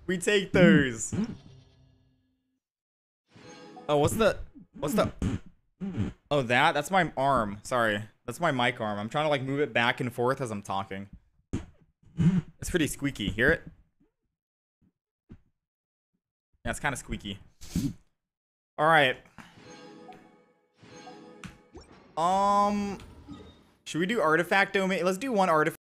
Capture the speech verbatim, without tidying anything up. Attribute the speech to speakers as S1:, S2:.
S1: We take those. Oh, what's the... What's the... Oh, that? That's my arm. Sorry. That's my mic arm. I'm trying to, like, move it back and forth as I'm talking. It's pretty squeaky. Hear it? Yeah, it's kind of squeaky. Alright. Um... Should we do artifact domain? Let's do one artifact.